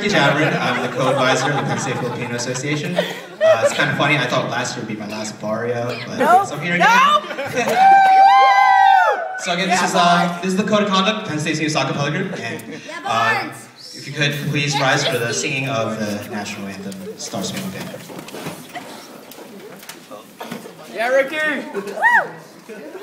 Ricky Chabrin. I'm the co-advisor of the Penn State Filipino Association. It's kind of funny. I thought last year would be my last barrio, but so I'm here again. So again, this is the Code of Conduct, Penn State Senior Soccer Pellet Group, and if you could please rise for the singing of the national anthem, Star Spangled Banner. Yeah, Ricky!